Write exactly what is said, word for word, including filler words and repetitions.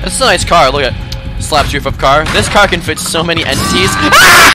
This is a nice car. Look at slap's roof of car. This car can fit so many entities.